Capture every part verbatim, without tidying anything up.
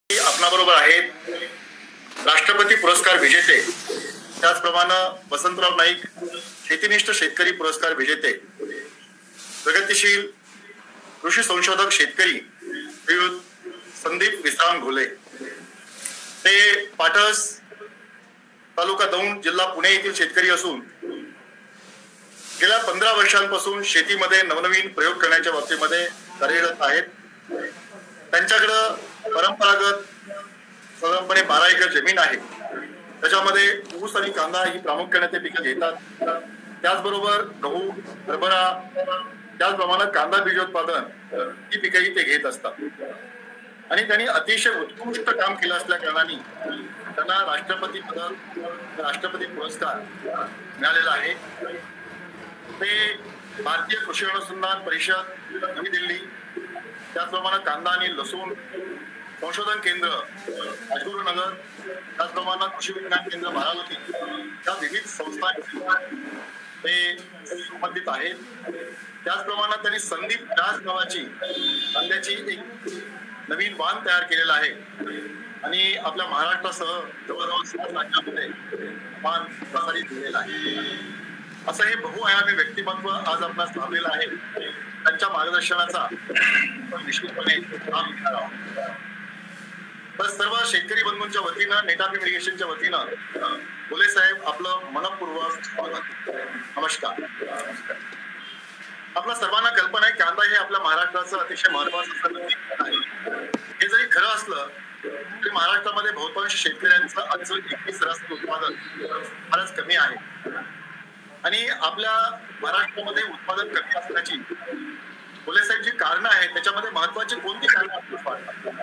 आपणाबरोबर आहेत राष्ट्रपती पुरस्कार विजेते, त्याचप्रमाणे वसंतराव नाईक शेतीनिष्ठ शेतकरी पुरस्कार विजेते, प्रगतिशील कृषी संशोधक शेतकरी संदीप विश्राम घोले। ते पाटस तालुका दौंड जिल्हा पुणे येथील शेतकरी असून गेल्या पंधरा वर्षांपासून शेतीमध्ये नवनवीन प्रयोग करण्याच्या बाबतीमध्ये कार्यरत आहेत। त्यांच्याकडे परंपरागत साधारणपणे बारा एकर जमीन आहे, त्याच्यामध्ये ऊस आणि कांदा ही प्रामुख्याने ते पिकं घेतात। त्याचबरोबर गहू, हरभरा, त्याचप्रमाणे कांदा बीजोत्पादन ही पिकंही ते घेत असतात आणि त्यांनी अतिशय उत्कृष्ट काम केलं असल्या कारणाने त्यांना राष्ट्रपती पदक, राष्ट्रपती पुरस्कार मिळालेला आहे। ते भारतीय कृषी अनुसंधान परिषद नवी दिल्ली, त्याचप्रमाणे कांदा आणि लसूण संशोधन केंद्र राजगुरुनगर, त्याचप्रमाणे कृषी विज्ञान केंद्र बारामती या विविध संस्था ते संबंधित आहेत। त्याचप्रमाणे त्यांनी संदीप व्यास नावाची कांद्याची एक नवीन वाण तयार केलेला आहे आणि आपल्या महाराष्ट्रासह जवळजवळ सात राज्यांमध्ये वाण प्रसारित केलेला आहे। असं हे बहुआयामी व्यक्तिमत्व आज आपणास लाभलेलं आहे। त्यांच्या मार्गदर्शनाचा आपण निश्चितपणे लाभ घेणार आहोत। तर सर्व शेतकरी बंधूंच्या वतीनं, नेटाफ इरिगेशनच्या वतीनं घोले साहेब आपलं मनपूर्वक स्वागत। नमस्कार। आपल्या सर्वांना कल्पना आहे कांदा हे आपल्या महाराष्ट्राचं अतिशय महत्वाचं पीक आहे। हे जरी खरं असलं तरी महाराष्ट्रामध्ये बहुतांश शेतकऱ्यांचं आजचं एकवीस सरासरी उत्पादन फारच कमी आहे आणि आपल्या महाराष्ट्रामध्ये उत्पादन कमी असण्याची घोले साहेब जी कारणं आहेत त्याच्यामध्ये महत्वाची कोणती कारणं आपल्याला वाटतात?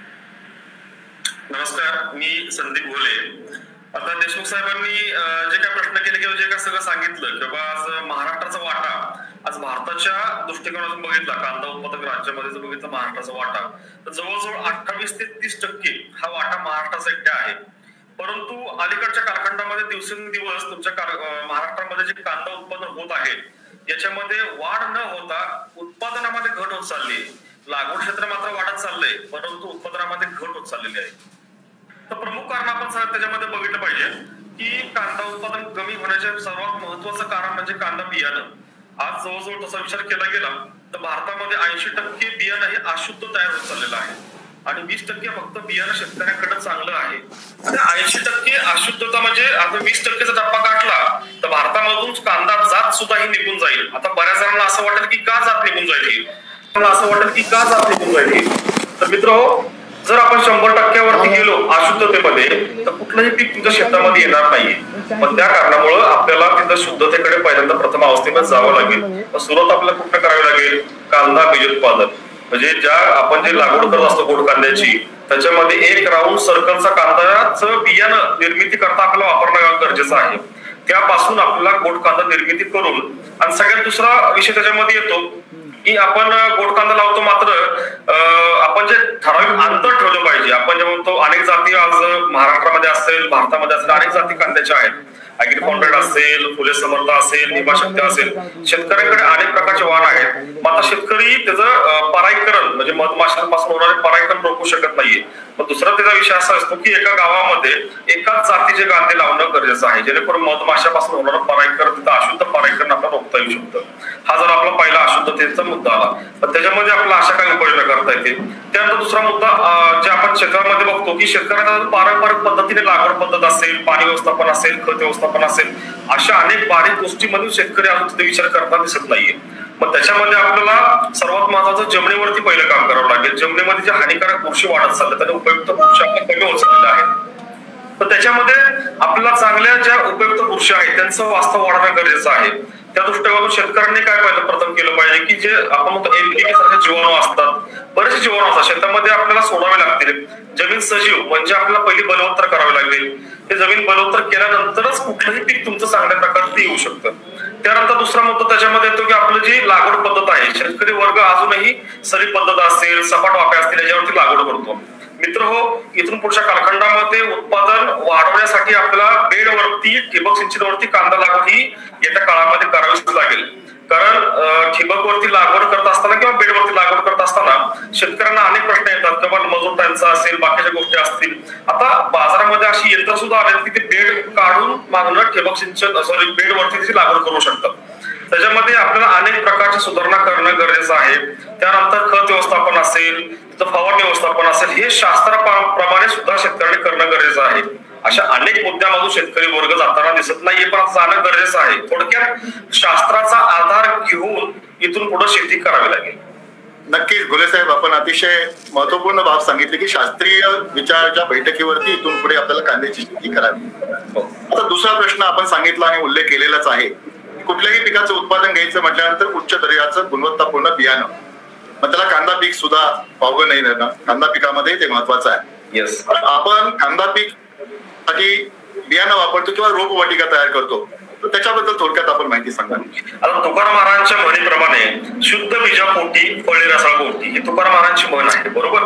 नमस्कार, मी संदीप घोले। आता देशमुख साहेबांनी जे काही प्रश्न केले किंवा जे काही सगळं सांगितलं की बाबा आज महाराष्ट्राचा वाटा, आज भारताच्या दृष्टिकोनातून बघितला कांदा उत्पादक राज्यामध्ये जर बघितलं महाराष्ट्राचा वाटा तर जवळजवळ अठ्ठावीस ते तीस टक्के हा वाटा महाराष्ट्राचा एकटा आहे। परंतु अलीकडच्या कालखंडामध्ये दिवसेंदिवस तुमच्या महाराष्ट्रामध्ये जे कांदा उत्पादन होत आहे याच्यामध्ये वाढ न होता उत्पादनामध्ये घट होत चालली। लागवड क्षेत्र मात्र वाढत चाललंय, परंतु उत्पादनामध्ये घट होत चाललेली आहे। तर प्रमुख कारण आपण त्याच्यामध्ये बघितलं पाहिजे की कांदा उत्पादन कमी होण्याचे सर्वात महत्वाचं कारण म्हणजे कांदा बियाणं। आज जवळजवळ तसा विचार केला गेला तर भारतामध्ये ऐंशी टक्के बियाणं हे अशुद्ध तयार होत चाललेलं आहे आणि वीस टक्के फक्त बियाणं शेतकऱ्यांकडे चांगलं आहे। आणि ऐंशी टक्के अशुद्धता म्हणजे आता वीस टक्केचा टप्पा गाठला तर भारतामधून कांदा जात सुद्धा ही निघून जाईल। आता बऱ्याच जणांना असं वाटेल की का जात निघून जाईल, असं वाटेल की का जात निघून जाईल। तर मित्र, जर आपण शंभर टक्क्यावरती गेलो अशुद्धतेमध्ये तर कुठलंही पीक तुमच्या शेतामध्ये येणार नाहीये। पण त्या कारणामुळे आपल्याला तिथं शुद्धतेकडे पहिल्यांदा प्रथम अवस्थेमध्ये जावं लागेल। सुरुवात आपल्याला कुठं करावी लागेल? कांदा बीजोत्पादन, म्हणजे ज्या आपण जे लागवड करत असतो गोड कांद्याची त्याच्यामध्ये एक राऊंड सर्कलचा कांद्याचं बियाणं निर्मिती करता आपल्याला वापरणं गरजेचं आहे। त्यापासून आपल्याला गोड कांदा निर्मिती करून, आणि सगळ्यात दुसरा विषय त्याच्यामध्ये येतो की आपण गोड कांदा लावतो मात्र आपण जे ठराविक अंतर ठेवलं पाहिजे। आपण जे म्हणतो अनेक जाती आज महाराष्ट्रामध्ये असेल, भारतामध्ये असेल अनेक जाती कांद्याच्या आहेत। अॅग्री फाउंडेड असेल, फुले समर्थ असेल, निभाशक्ती असेल, शेतकऱ्यांकडे अनेक प्रकारचे वाण आहेत। मग आता शेतकरी त्याचं परागीकरण म्हणजे मधमाशांपासून होणारे परागीकरण रोखू शकत नाहीये। मग दुसरा त्याचा विषय असा असतो की एका गावामध्ये एकाच जातीचे कांदे लावणं गरजेचं आहे जेणेकरून मधमाशापासून होणारं परागीकरण तिथं अशुद्ध परागीकरण आपल्याला रोखता येऊ शकतं। हा जर आपला पहिला अशुद्धतेचा मुद्दा आला तर त्याच्यामध्ये आपल्याला अशा काही उपाययोजना करता येते। त्यानंतर दुसरा मुद्दा जे आपण क्षेत्रामध्ये बघतो की शेतकऱ्यांना पारंपरिक पद्धतीने लागवड पद्धत असेल, पाणी व्यवस्थापन असेल, खत व्यवस्थापन असेल, अशा अनेक बारीक गोष्टीमधून शेतकरी अजून तिथे विचार करताना दिसत नाहीये। मग त्याच्यामध्ये आपल्याला सर्वात महत्वाचं जमिनीवरती पहिलं काम करावं लागेल। जमिनीमध्ये जे हानिकारक बुरशी वाढत चालले त्याने उपयुक्त बुरशी आपल्या कमी होत चाललेल्या आहेत। तर त्याच्यामध्ये आपल्याला चांगल्या ज्या उपयुक्त बुरशी आहेत त्यांचं वास्तव वाढणं गरजेचं आहे। त्या दृष्टिकोनातून शेतकऱ्यांनी काय पाहिजे प्रथम केलं पाहिजे की जे आपण म्हणतो एनपीके सारखे जीवाणू असतात, बरेचसे जीवाणू असतात शेतामध्ये आपल्याला सोडावे लागतील। जमीन सजीव म्हणजे आपल्याला पहिली बलवत्तर करावी लागेल। हे जमीन बलवत्तर केल्यानंतरच कुठलंही पीक तुमचं चांगल्या प्रकारे येऊ शकतं। त्यानंतर दुसरा मुद्दा त्याच्यामध्ये येतो की आपलं जी लागवड पद्धत आहे, शेतकरी वर्ग अजूनही सरी पद्धत असेल, सपाट वाफ्या असतील याच्यावरती लागवड करतो। मित्र हो, इथून पुढच्या कालखंडामध्ये उत्पादन वाढवण्यासाठी आपल्याला बेडवरती ठिबक सिंचनावरती कांदा लागवड ही येत्या काळामध्ये करावीच लागेल। कारण ठिबकवरती लागवड करत असताना किंवा बेडवरती लागवड करत असताना शेतकऱ्यांना अनेक प्रश्न येतात किंवा मजूर त्यांचा असेल, बाकीच्या गोष्टी असतील. आता बाजारामध्ये अशी यंत्र सुद्धा आले की ते बेड काढून मागणं ठिबक सिंचन सॉरी बेडवरती त्याची लागवड करू शकतात. त्याच्यामध्ये आपल्याला अनेक प्रकारच्या सुधारणा करणं गरजेचं आहे. त्यानंतर खत व्यवस्थापन असेल, फवारणी व्यवस्थापन असेल, हे शास्त्राप्रमाणे सुद्धा शेतकऱ्यांनी करणं गरजेचं आहे. अशा अनेक मुद्द्यामधून शेतकरी वर्ग जाताना दिसत नाहीये, पण जाणं गरजेचं आहे. थोडक्यात शास्त्राचा आधार घेऊन इथून पुढे शेती करावी लागेल. नक्कीच घोले साहेब, आपण अतिशय महत्वपूर्ण बाब सांगितली की शास्त्रीय विचाराच्या बैठकीवरती इथून पुढे आपल्याला कांद्याची शेती करावी. आता दुसरा प्रश्न आपण सांगितला आणि उल्लेख केलेलाच आहे. कुठल्याही पिकाचं उत्पादन घ्यायचं म्हटल्यानंतर उच्च दर्जाचं गुणवत्तापूर्ण बियाणं, मग त्याला कांदा पीक सुद्धा वावगं नाही ना, कांदा पिकामध्ये ते महत्वाचं आहे. येस, आपण कांदा पीक साठी बियाणं वापरतो किंवा रोपवाटिका तयार करतो, तर त्याच्याबद्दल थोडक्यात आपण माहिती सांगा. आता तुकाराम महाराजांच्या म्हणीप्रमाणे शुद्ध बीजापोटी फळे रसाळ गोष्टी ही तुकाराम महाराजांची म्हण आहे, बरोबर.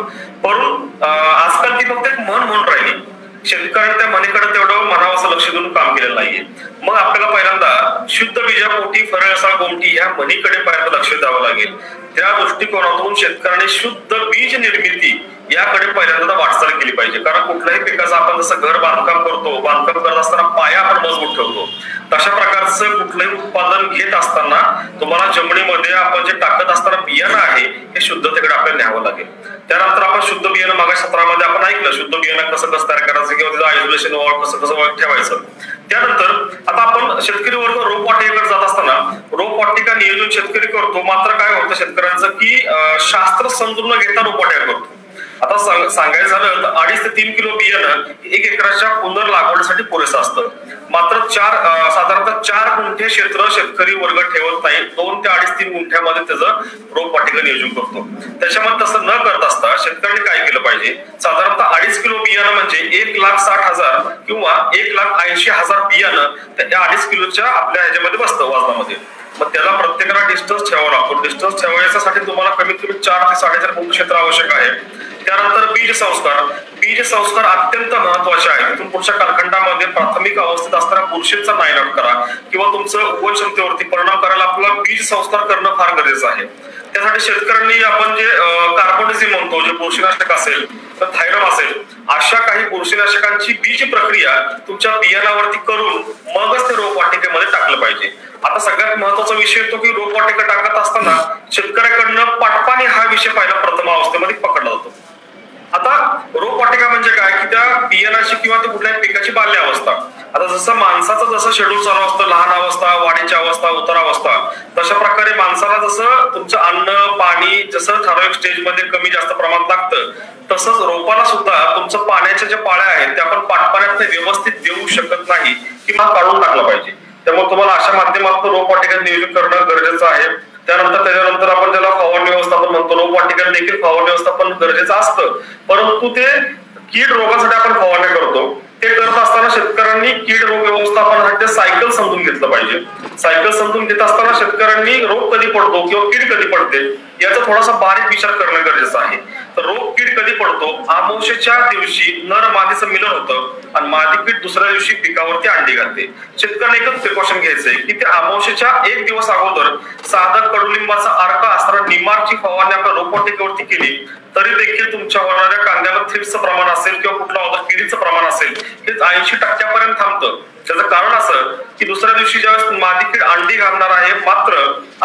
पण आजकाल ती फक्त एक म्हण म्हणून राहिली. शेतकऱ्यांनी त्या म्हणीकडे तेवढं म्हणावं लक्ष देऊन काम केलेलं नाहीये. मग आपल्याला पहिल्यांदा शुद्ध बीजापोटी फळे रसाळ गोमटी या म्हणीकडे पहिल्यांदा लक्ष द्यावं लागेल. त्या दृष्टिकोनातून शेतकऱ्यांनी शुद्ध बीज निर्मिती याकडे पहिल्यांदा वाटचाल केली पाहिजे. कारण कुठल्याही पिकाचं आपण जसं घर बांधकाम करतो, बांधकाम करत असताना पाया आपण मजबूत ठेवतो, तशा प्रकारचं कुठलंही उत्पादन घेत असताना तुम्हाला जमिनीमध्ये आपण जे टाकत असताना बियाणं आहे हे शुद्धतेकडे आपल्याला न्यावं लागेल. त्यानंतर आपण शुद्ध बियाणं मागा सत्रामध्ये आपण ऐकलं, शुद्ध बियाणं कसं कसं तयार करायचं किंवा त्याचं आयसोलेशन वॉल कसं कसं ठेवायचं. त्यानंतर आता आपण शेतकरी वर्ग रोपवाटिकेकडे जात असताना रोपवाटिका नियोजन शेतकरी करतो, मात्र काय होतं शेतकऱ्यांचं की शास्त्र समजून न घेता रोपवाटिका करतो. आता सांगायचं झालं तर अडीच ते तीन किलो बियाणं एक एकराच्या पुनर् लागवडीसाठी पुरेसं असतं. मात्र चार साधारणतः चार गुंठे क्षेत्र शेतकरी वर्ग ठेवत नाही, दोन ते अडीच तीन गुंठ्यामध्ये त्याचं रोपवाटिका नियोजन करतो. त्याच्यामध्ये तसं न करत असता शेतकऱ्यांनी काय केलं पाहिजे, साधारणतः अडीच किलो बियाणं म्हणजे एक लाख साठ हजार किंवा एक लाख ऐंशी हजार बियाणं त्या अडीच किलोच्या आपल्या ह्याच्यामध्ये बसतं वजनामध्ये. मग त्याला प्रत्येकाला डिस्टन्स ठेवावा लागतो. डिस्टन्स ठेवायच्यासाठी तुम्हाला कमीत कमी चार ते साडेचार फूट क्षेत्र आवश्यक आहे. त्यानंतर बीज संस्कार बीज संस्कार अत्यंत महत्वाचे आहे. तिथून पुढच्या कालखंडामध्ये प्राथमिक अवस्थेत असताना बुरशीचा नायनाट करा किंवा तुमचं उगवण क्षमतेवरती परिणाम करायला आपल्याला बीज संस्कार करणं फार गरजेचं आहे. त्यासाठी शेतकऱ्यांनी आपण जे कार्बोनिझम म्हणतो, जे बुरशीनाशक असेल तर थायरम असेल, अशा काही बुरशीनाशकांची बीज प्रक्रिया तुमच्या बियाणावरती करून मगच ते रोपवाटिकेमध्ये टाकलं पाहिजे. आता सगळ्यात महत्वाचा विषय येतो की रोपवाटिका टाकत असताना शेतकऱ्याकडनं पाटपाणी हा विषय पहिला प्रथम अवस्थेमध्ये पकडला जातो. आता रोपवाटिका म्हणजे काय की त्या बियाणाची किंवा त्या कुठल्याही पिकाची बाल्य अवस्था. आता जसं माणसाचं जसं शेड्यूल चालू असतं, लहान अवस्था, वाढीची अवस्था, उतार अवस्था, तशा प्रकारे माणसाला जसं तुमचं अन्न पाणी जसं ठराविक स्टेजमध्ये कमी जास्त प्रमाणात लागतं, तसंच रोपाला सुद्धा तुमचं पाण्याच्या ज्या पाळ्या आहेत त्या आपण पाटपाण्यात व्यवस्थित देऊ शकत नाही किंवा काढून टाकलं पाहिजे. त्यामुळे तुम्हाला अशा माध्यमातून रोपवाटिका नियोजन करणं गरजेचं आहे. त्यानंतर त्याच्यानंतर आपण ज्याला फवारणी व्यवस्थापन म्हणतो, रोपवाटिकेत देखील फवारणी व्यवस्थापन गरजेचं असतं, परंतु ते कीड रोगासाठी आपण फवारणी करतो. ते करत असताना शेतकऱ्यांनी कीड रोग व्यवस्थापनासाठी सायकल समजून घेतलं पाहिजे. सायकल समजून घेत असताना शेतकऱ्यांनी रोग कधी पडतो किंवा कीड कधी पडते याचा थोडासा बारीक विचार करणं गरजेचं आहे. तर रोग कीड कधी पडतो, अमावस्येच्या दिवशी नर मादीचं मिलन होतं आणि मादी कीड दुसऱ्या दिवशी पिकावरती अंडी घालते. शेतकऱ्यांनी एकच प्रिकॉशन घ्यायचंय की ते अमावस्येच्या एक दिवस अगोदर साधं कडुलिंबाचा अर्क असणारा निमारची फवारणी आपण रोपवाटिकेवरती केली तरी देखील तुमच्या होणाऱ्या कांद्यामध्ये थ्रिप्सचं प्रमाण असेल किंवा कुठलं अदर किडीचं प्रमाण असेल हे ऐंशी टक्क्यापर्यंत थांबतं. त्याचं कारण असं की दुसऱ्या दिवशी ज्यावेळेस मादी कीड अंडी घालणार आहे, मात्र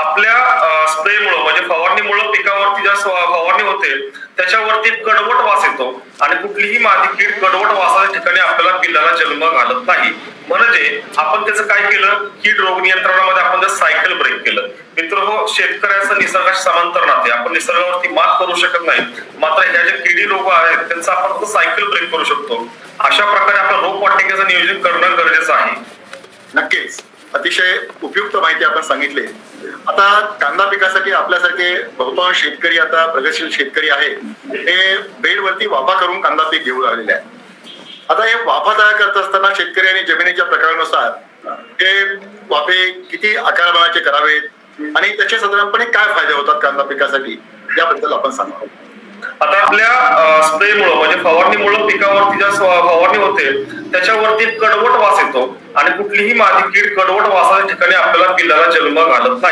आपल्या स्प्रेमुळं म्हणजे फवारणीमुळे पिकावरती ज्या फवारणी होते त्याच्यावरती कडवट वास येतो आणि कुठलीही मादी कीड कडवट वासाच्या ठिकाणी आपल्याला पिल्लाला जन्म घालत नाही. म्हणजे आपण त्याचं काय केलं, कीड रोग नियंत्रणामध्ये आपण सायकल ब्रेक केलं. मित्र हो, शेतकऱ्याचं निसर्गाशी समांतर नाते, आपण निसर्गावरती मात करू शकत नाही, मात्र ह्या ज्या किडी रोग आहेत त्यांचा आपण फक्त सायकल ब्रेक करू शकतो. अशा प्रकारे आपण रोपवाटिकेचं नियोजन करणं गरजेचं आहे. नक्कीच अतिशय उपयुक्त माहिती आपण सांगितली. आता कांदा पिकासाठी आपल्यासारखे बहुतांश शेतकरी आता प्रगतशील शेतकरी आहे हे बेडवरती वाफा करून कांदा पीक घेऊ लागलेले आहे. आता हे वाफा तयार करत असताना शेतकरी आणि जमिनीच्या प्रकारानुसार हे वाफे किती आकारमानाचे करावेत आणि त्याचे साधारणपणे काय फायदे होतात कांदा पिकासाठी याबद्दल आपण सांगा. आता आपल्या स्प्रेमुळं म्हणजे फवारणीमुळं पिकावरती ज्या फवारणी होते त्याच्यावरती कडवट वास येतो आणि कुठलीही मादी कीड कडवट वासाच्या ठिकाणी आपल्याला पिल्लाला जन्म घालत नाही.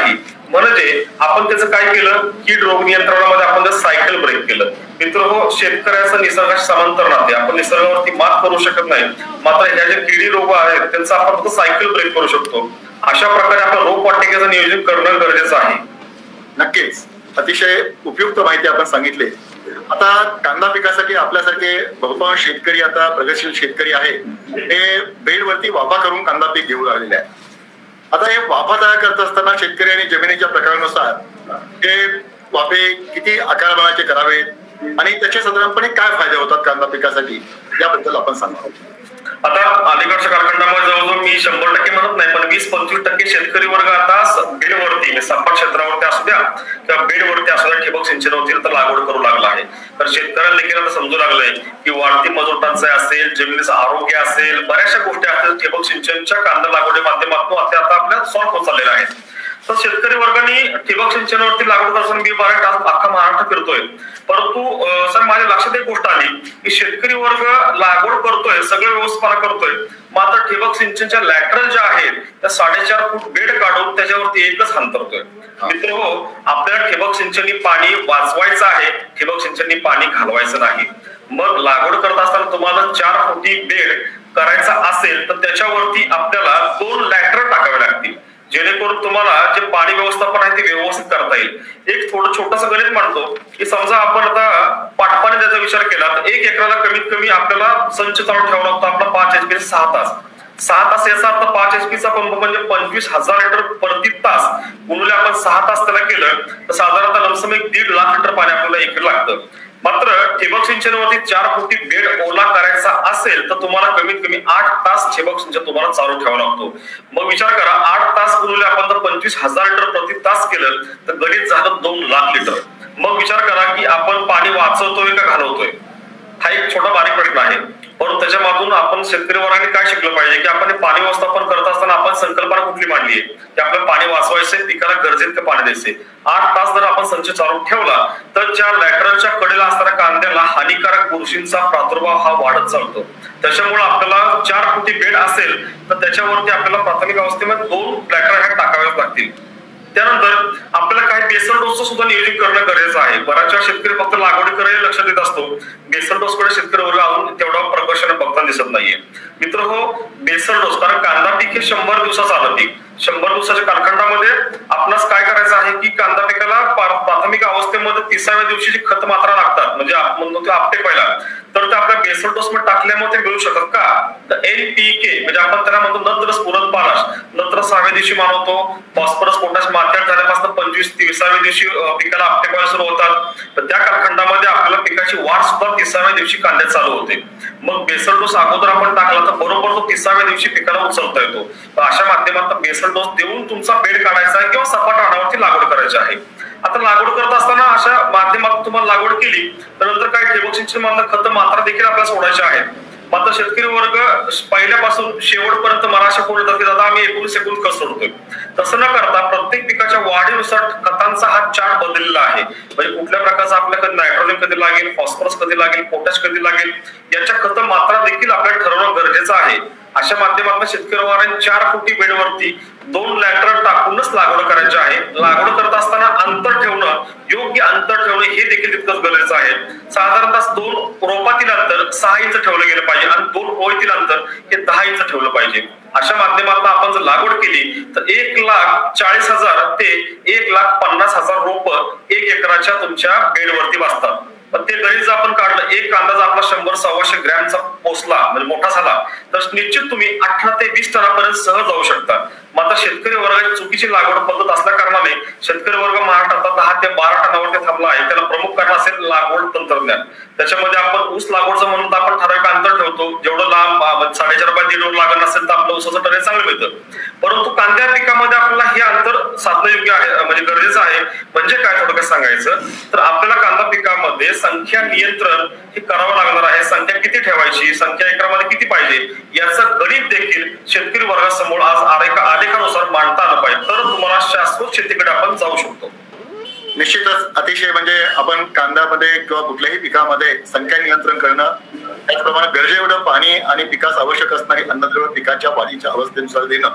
म्हणजे आपण त्याचं काय केलं, कीड रोग नियंत्रणामध्ये आपण जर सायकल ब्रेक केलं. मित्र हो, शेतकऱ्याचं निसर्गाशी समांतर नाते, आपण निसर्गावरती मात करू शकत नाही, मात्र ह्या ज्या किडी रोग आहेत त्यांचा आपण फक्त सायकल ब्रेक करू शकतो. अशा प्रकारे आपण रोपवाटिकेचं नियोजन करणं गरजेचं आहे. नक्कीच, अतिशय उपयुक्त माहिती आपण सांगितली. आता कांदा पिकासाठी आपल्यासारखे बहुतांश शेतकरी, आता प्रगतशील शेतकरी आहे, हे बेडवरती वाफा करून कांदा पीक घेऊ लागलेले आहे. आता हे वाफा तयार करत असताना शेतकरी आणि जमिनीच्या प्रकारानुसार हे वाफे किती आकारमानाचे करावेत आणि त्याचे साधारणपणे काय फायदे होतात कांदा पिकासाठी, याबद्दल आपण सांगा. आता अलीकडच्या कालखंडामध्ये जवळजवळ मी शंभर टक्के म्हणत नाही, पण वीस पंचवीस टक्के शेतकरी वर्ग आता बेडवरती, सपाट क्षेत्रावरती असू द्या किंवा बेडवरती असू द्या, ठिबक सिंचनावरती तर लागवड करू लागला आहे. तर शेतकऱ्यांना देखील आता समजू लागलंय की वाढती मजूर टंचाई असेल, जमिनीचं आरोग्य असेल, बऱ्याचशा गोष्टी असतील ठिबक सिंचनच्या कांदा लागवडी माध्यमातून आता आपल्या सॉल्व्ह होत चाललेल्या आहेत. तर शेतकरी वर्गाने ठिबक सिंचनावरती लागवड करताना मी बऱ्याच अख्खा महाराष्ट्र फिरतोय, परंतु सर माझ्या लक्षात एक गोष्ट आली की शेतकरी वर्ग लागवड करतोय, सगळं व्यवस्थापना करतोय, मात्र ठिबक सिंचनच्या लॅटरल ज्या आहेत त्या साडेचार फूट बेड काढून त्याच्यावरती एकच अंतरतोय. मित्र हो, आपल्याला ठिबक सिंचनी पाणी वाचवायचं आहे, ठिबक सिंचनी पाणी घालवायचं नाही. मग लागवड करत असताना तुम्हाला चार फुटी बेड करायचा असेल तर त्याच्यावरती आपल्याला दोन लॅटरल टाकावे लागतील, जेणेकरून तुम्हाला जे पाणी व्यवस्थापन आहे ते व्यवस्थित करता येईल. एक थोडं छोटंसं गणित म्हणतो की समजा आपण आता पाटपाणी त्याचा विचार केला तर एक एकराला कमीत कमी आपल्याला संच चालू ठेवावा लागतो आपला पाच एचपी सहा तास सहा तास याचा अर्थ पाच एचपीचा पंप म्हणजे पंचवीस हजार लिटर प्रति तास गुणिले आपण सहा तास त्याला केलं तर साधारणतः लमसम एक दीड लाख लिटर पाणी आपल्याला एकर लागतं. मात्र ठिबक सिंचनावरती चार फुटी बेड ओला करायचा असेल तर तुम्हाला कमीत कमी आठ तास ठिबक सिंचन तुम्हाला चालू ठेवावा लागतो. मग विचार करा, आठ तास गुणिले आपण जर पंचवीस हजार लिटर प्रति तास केलं तर गणित झालं दोन लाख लिटर. मग विचार करा की आपण पाणी वाचवतोय का घालवतोय, हा एक छोटा बारीक प्रश्न आहे. पण त्याच्यामधून आपण शेतकरी वर्गाने काय शिकलं पाहिजे की आपण पाणी व्यवस्थापन करत असताना आपण संकल्पना कुठली मांडली आहे की आपल्याला पाणी वाचवायचंय, पिकाला गरजेत पाणी द्यायचे. आठ तास जर आपण संच चालू ठेवला तर ज्या लॅटरलच्या कडेला असणाऱ्या कांद्याला हानिकारक बुरशींचा प्रादुर्भाव हा वाढत चालतो. त्याच्यामुळे आपल्याला चार फुटी बेड असेल तर त्याच्यावरती आपल्याला प्राथमिक अवस्थेमध्ये दोन लॅटर ह्या टाकाव्याच लागतील. त्यानंतर आपल्याला काही बेसल डोसचं सुद्धा नियोजन करणं गरजेचं आहे. बऱ्याच वेळा शेतकरी फक्त लागवडीकडे लक्ष देत असतो, बेसल डोस कडे शेतकरी वर्ग अजून तेवढा प्रकर्षाने बघताना दिसत नाहीये. मित्र हो, बेसल डोस, कारण कांदा पीक हे शंभर दिवसाचं आलं पीक, शंभर दिवसाच्या कालखंडामध्ये आपणास काय करायचं आहे की कांदा पिकाला प्राथमिक अवस्थेमध्ये तिसाव्या दिवशी जी खत मात्रा लागतात म्हणजे आपण म्हणतो ते आपटे पहिला, तर ते आपल्या बेसल डोस मध्ये टाकल्यामुळे ते मिळू शकतात का, तर एन पी के म्हणजे आपण त्याला म्हणतो नत्र स्फुरद पालाश, नत्र सहाव्या दिवशी मानवतो, फॉस्फरस पोटॅश मार्केट झाल्यापासून पंचवीस तिसाव्या दिवशी पिकाला आपटे पाहायला सुरू होतात. तर त्या कालखंडामध्ये आपल्याला पिकाची वाढ सुद्धा तिसाव्या दिवशी कांद्यात चालू होते. मग बेसल डोस अगोदर आपण टाकला तर बरोबर तो तिसाव्या दिवशी पिकाला उचलता येतो. तर अशा माध्यमातून बेसल डोस देऊन तुमचा बेड काढायचा आहे किंवा सपाट रानावरती लागवड करायची आहे. आता लागवड करत असताना अशा माध्यमातून तुम्हाला लागवड केली तर नंतर काय ठिबक सिंचन मधलं खत मात्रा देखील आपल्याला सोडायचे आहेत. मात्र शेतकरी वर्ग पहिल्यापासून शेवटपर्यंत मला असे फोन येतात की दादा आम्ही एकोणीस एकोणीस खत सोडतोय. तसं न करता प्रत्येक पिकाच्या वाढीनुसार खतांचा हा चार्ट बदललेला आहे. म्हणजे कुठल्या प्रकारचा आपल्याकडे नायट्रोजन कधी लागेल, फॉस्फरस कधी लागेल, पोटॅश कधी लागेल, याच्या खत मात्रा देखील आपल्याला ठरवणं गरजेचं आहे. अशा माध्यमातून शेतकरी वर्गाने चार फुटी बेडवरती दोन लॅटरल टाकूनच लागवड करायची आहे. लागवड करत असताना अंतर ठेवणं, योग्य अंतर ठेवणं हे देखील तितकंच गरजेचं आहे. साधारणतः दोन रोपातील अंतर सहा इंच ठेवलं गेलं पाहिजे आणि दोन ओळीतील अंतर हे दहा इंच ठेवलं पाहिजे. अशा माध्यमातून आपण जर लागवड केली तर एक लाख चाळीस हजार ते एक लाख पन्नास हजार रोप एक एकराच्या तुमच्या बेडवरती बसतात. पण ते गणित जर आपण काढलं, एक कांदा जर आपला शंभर सव्वाशे ग्रॅमचा पोचला म्हणजे मोठा झाला तर निश्चित तुम्ही अठरा ते वीस टनापर्यंत सहज जाऊ शकता. मात्र शेतकरी वर्गाची चुकीची लागवड पद्धत असल्या कारणाने शेतकरी वर्ग महाराष्ट्रात दहा ते बारा टनावरती थांबला आहे. त्याला प्रमुख कारण असेल लागवड तंत्रज्ञान. त्याच्यामध्ये आपण ऊस लागवडचं म्हणून आपण ठराविक अंतर ठेवतो, जेवढं लांब साडेचार बाय दीड लागत नसेल तर आपलं ऊसाचं टन चांगलं मिळतं. परंतु कांद्या पिकामध्ये आपल्याला हे अंतर साधणं योग्य आहे म्हणजे गरजेचं आहे. म्हणजे काय थोडक्यात सांगायचं तर आपल्याला कांदा पिकामध्ये संख्या नियंत्रण हे करावं लागणार आहे. संख्या किती ठेवायची, संख्या एकरामध्ये किती पाहिजे याचं गणित देखील शेतकरी वर्गासमोर आज आरेखा आलेखानुसार मांडता आलं पाहिजे, तर तुम्हाला शाश्वत शेतीकडे आपण जाऊ शकतो. निश्चितच अतिशय म्हणजे आपण कांद्यामध्ये किंवा कुठल्याही पिकामध्ये संख्या नियंत्रण करणं, त्याचप्रमाणे गरजे एवढं पाणी आणि पिकास आवश्यक असणारी अन्नद्रव्य पिकाच्या वाढीच्या अवस्थेनुसार देणं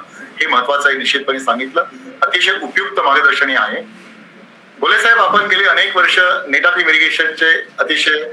हे महत्वाचं आहे, निश्चितपणे सांगितलं. अतिशय उपयुक्त मार्गदर्शनी आहे. बोले साहेब, आपण गेली अनेक वर्ष नेटाफिम इरिगेशनचे अतिशय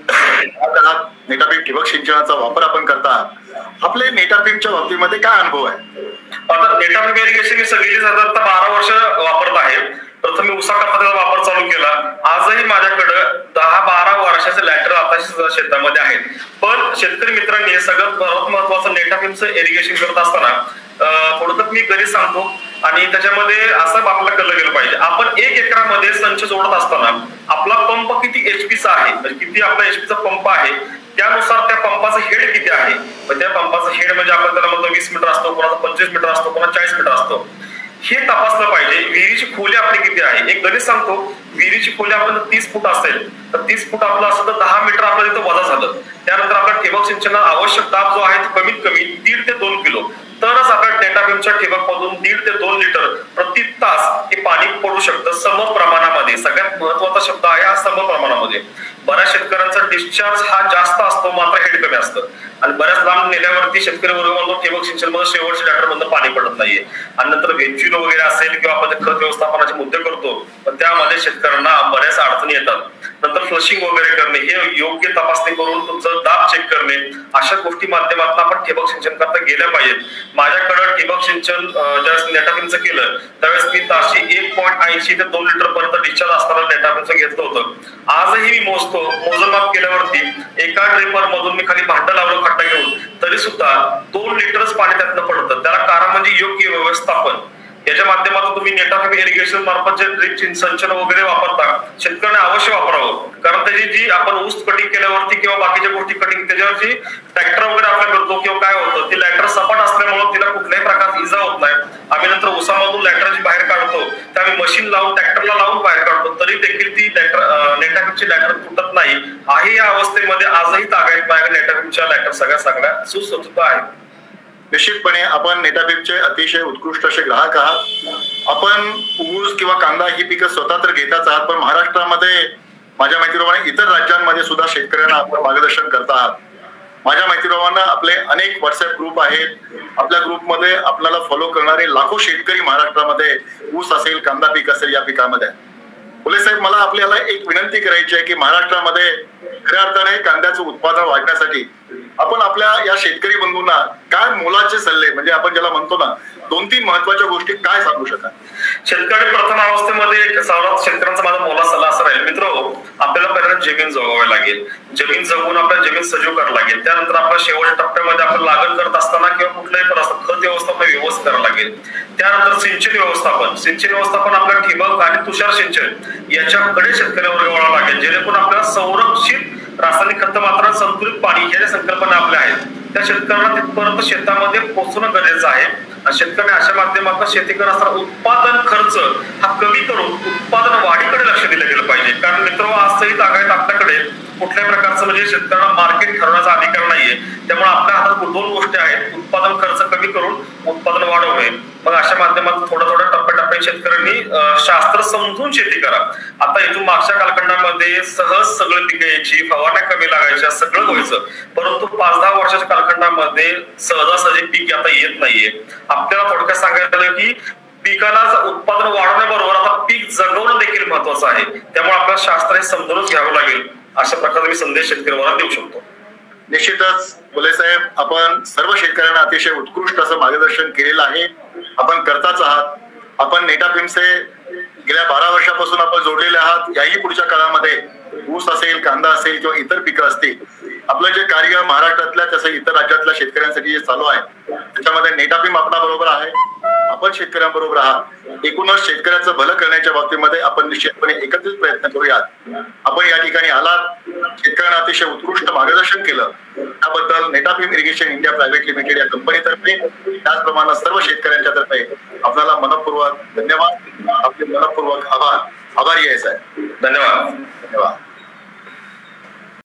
नेटाफिम ठिबक सिंचनाचा वापर आपण करता. आपले नेटाफिमच्या बाबतीमध्ये काय अनुभव आहे? आता नेटाफिम इरिगेशन ही सगळी साधारणतः बारा वर्ष वापरत आहे. प्रथम मी उसाकरता त्याचा वापर चालू केला. आजही माझ्याकडे दहा बारा वर्षाचे लॅटर आता शेतामध्ये आहेत. पण शेतकरी मित्रांनी हे सगळ्यात सर्वात महत्वाचं नेटाफिमचं इरिगेशन करत असताना थोडक्यात मी घरी सांगतो आणि त्याच्यामध्ये असं आपल्याला कळलं गेलं पाहिजे. आपण एक एकरामध्ये संच जोडत असताना आपला पंप किती एचपीचा आहे, म्हणजे किती आपला एचपीचा पंप आहे, त्यानुसार त्या पंपाचं हेड किती आहे. त्या पंपाचं हेड म्हणजे आपण त्याला म्हणतो वीस मीटर असतो, कोणाचा पंचवीस मीटर असतो, कोणाचा चाळीस मीटर असतो. हे तपासलं पाहिजे. विहिरीची खोली आपली किती आहे. एक गणित सांगतो, विहिरीची खोली आपण तीस फूट असेल तर तीस फूट आपलं असं तर दहा मीटर आपल्याला तिथं वजा झालं. त्यानंतर आपल्या ठिबक सिंचनाला आवश्यक दाब जो आहे तो कमीत कमी दीड ते दोन किलो, तरच आपल्या नेटाफिमच्या ठिबक मधून दीड ते दोन लिटर प्रति तास हे पाणी पडू शकतं सम प्रमाणामध्ये. सगळ्यात महत्वाचा शब्द आहे हा सम प्रमाणामध्ये. बऱ्याच शेतकऱ्यांचा डिस्चार्ज हा जास्त असतो मात्र हेड कमी असतं आणि बऱ्याच लांब नेल्यावरती शेतकरी वर्ग म्हणतो ठिबक सिंचन मध्ये शेवटच्या लॅटर मधून पाणी पडत नाहीये. आणि नंतर वेंच्युलो वगैरे असेल किंवा आपण खत व्यवस्थापनाचे मुद्दे करतो पण त्यामध्ये शेतकऱ्यांना बऱ्याच अडचणी येतात. नंतर फ्लशिंग वगैरे करणे, हे योग्य तपासणी करून तुमचं दाब चेक करणे, अशा गोष्टी माध्यमातून आपण ठिबक सिंचन करता गेल्या पाहिजेत. माझ्याकडे ठिबक सिंचन ज्यावेळेस नेटाफिमचं केलं त्यावेळेस मी ताशी एक पॉईंट ऐंशी ते दोन लिटर पर्यंत डिस्चार्ज असताना नेटाफिमचं घेतलं होतं. आजही मी मोजतो. मोजमाप केल्यावरती एका ड्रिपर मधून मी खाली भांडं लावलं खड्डा घेऊन तरी सुद्धा दोन लिटरच पाणी त्यातनं पडतं. त्याला कारण म्हणजे योग्य व्यवस्थापन. याच्या माध्यमातून तुम्ही नेटाफिम इरिगेशन मार्फत जे ड्रिप सिंचन वगैरे वापरता शेतकऱ्यांना अवश्य वापरावं. कारण त्याची जी आपण ऊस कटिंग केल्यावरती किंवा बाकीच्या गोष्टी कटिंग त्याच्यावरची ट्रॅक्टर वगैरे आपल्या करतो किंवा काय होतं ती लॅटर सपाट असल्यामुळे तिला कुठल्याही प्रकारची इजा होत नाही. आम्ही नंतर ऊसामधून लॅटर जी बाहेर काढतो त्या आम्ही मशीन लावून ट्रॅक्टरला लावून बाहेर काढतो तरी देखील ती लॅटर नेटाफिमची लॅटर तुटत नाही आहे. या अवस्थेमध्ये आजही ताब्यात माझ्या नेटाफिमच्या लॅटर सगळ्या सगळ्या सुसज्जित आहेत. निश्चितपणे आपण नेटाफिमचे अतिशय उत्कृष्ट असे ग्राहक आहात. आपण ऊस किंवा कांदा ही पिकं स्वतः तर घेताच आहात पण महाराष्ट्रामध्ये माझ्या माहितीप्रमाणे इतर राज्यांमध्ये सुद्धा शेतकऱ्यांना आपण मार्गदर्शन करत आहात. माझ्या माहितीप्रमाणे आपले अनेक व्हॉट्सअप ग्रुप आहेत. आपल्या ग्रुपमध्ये आपल्याला फॉलो करणारे लाखो शेतकरी महाराष्ट्रामध्ये ऊस असेल कांदा पीक असेल या पिकामध्ये. बोले साहेब, मला आपल्याला एक विनंती करायची आहे की महाराष्ट्रामध्ये खऱ्या अर्थाने कांद्याचं उत्पादन वाढण्यासाठी आपण आपल्या या शेतकरी बंधूंना काय मोलाचे सल्ले म्हणजे आपण ज्याला म्हणतो ना दोन तीन महत्वाच्या गोष्टी काय सांगू शकाल? शेतकरी प्रथम अवस्थेमध्ये सर्वात शेतकऱ्यांचा माझा मोला सल्ला असा राहील, मित्र आपल्याला पहिल्यांदा जमीन जगवावी लागेल. जमीन जगवून आपल्याला जमीन सजीव करावं लागेल. त्यानंतर आपल्या शेवटच्या टप्प्यामध्ये आपण लागण करत असताना किंवा कुठल्याही परिस्थितीत खत व्यवस्थापन व्यवस्थित करावं लागेल. त्यानंतर सिंचन व्यवस्थापन सिंचन व्यवस्थापन आपल्या ठिबक आणि तुषार सिंचन याच्याकडे शेतकरी वर्ग वळावा लागेल जेणेकरून आपल्याला संरक्षित रासायनिक खत मात्र संतुलित पाणी ह्या ज्या संकल्पना आपल्या आहेत त्या शेतकऱ्यांना तिथपर्यंत शेतामध्ये पोहोचणं गरजेचं आहे. शेतकऱ्यांनी अशा माध्यमातून शेती करत असताना उत्पादन खर्च हा कमी करून उत्पादन वाढीकडे लक्ष दिलं गेलं पाहिजे. कारण मित्र आजही तागायत आपल्याकडे कुठल्याही प्रकारचं म्हणजे शेतकऱ्यांना मार्केट ठरवण्याचा अधिकार नाहीये. त्यामुळे आपल्या हातात दोन गोष्टी आहेत, उत्पादन खर्च कमी करून उत्पादन वाढवणे. मग अशा माध्यमातून थोडं थोडं टप्प्याटप्प्याने शेतकऱ्यांनी शास्त्र समजून शेती करा. आता इथून मागच्या कालखंडामध्ये सहज सगळं पिकं यायची, फवारण्या कमी लागायच्या, सगळं व्हायचं. परंतु पाच दहा वर्षाच्या कालखंडामध्ये सहजासहजी पीक आता येत नाहीये. आपल्याला थोडक्यात सांगायचं झालं की पिकाला उत्पादन वाढवण्याबरोबर आता पीक जगवणं देखील महत्वाचं आहे. त्यामुळे आपल्याला शास्त्र हे समजूनच घ्यावं लागेल. अशा प्रकारे मी संदेश शेतकऱ्यांना देऊ शकतो. निश्चितच बोले साहेब, आपण सर्व शेतकऱ्यांना अतिशय उत्कृष्ट असं मार्गदर्शन केलेलं आहे. आपण करताच आहात. आपण नेटाफिमचे गेल्या बारा वर्षापासून आपण जोडलेले आहात. याही पुढच्या काळामध्ये ऊस असेल कांदा असेल किंवा इतर पिकं असतील आपलं जे कार्य महाराष्ट्रातल्या तसं इतर राज्यातल्या शेतकऱ्यांसाठी जे चालू आहे त्याच्यामध्ये नेटाफिम आपणाबरोबर आहे. आपण शेतकऱ्यांबरोबर आहात. एकूणच शेतकऱ्याचं भलं करण्याच्या बाबतीमध्ये आपण निश्चितपणे एकत्रित प्रयत्न करूयात. आपण या ठिकाणी आलात, शेतकऱ्यांना अतिशय उत्कृष्ट मार्गदर्शन केलं त्याबद्दल Netafim irrigation India private limited या कंपनीतर्फे त्याचप्रमाणे सर्व शेतकऱ्यांच्या तर्फे आपल्याला मनपूर्वक धन्यवाद, आपले मनपूर्वक आभार. आभारी आहे साहेब. धन्यवाद. धन्यवाद.